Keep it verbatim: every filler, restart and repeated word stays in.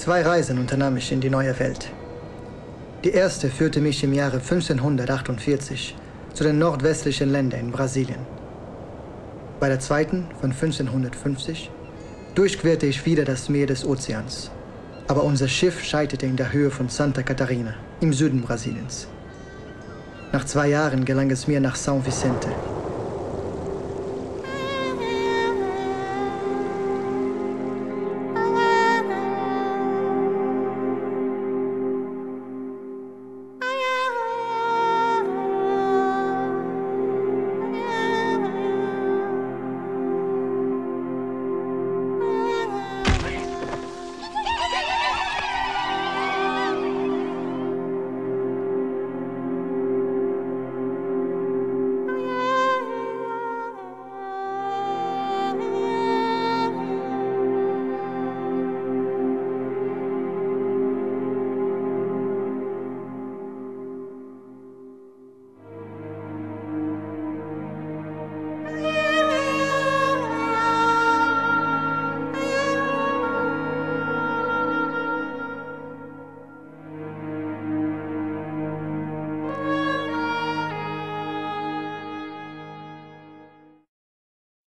Zwei Reisen unternahm ich in die neue Welt. Die erste führte mich im Jahre fünfzehnhundertachtundvierzig zu den nordwestlichen Ländern in Brasilien. Bei der zweiten, von fünfzehnhundertfünfzig, durchquerte ich wieder das Meer des Ozeans. Aber unser Schiff scheiterte in der Höhe von Santa Catarina, im Süden Brasiliens. Nach zwei Jahren gelang es mir, nach São Vicente,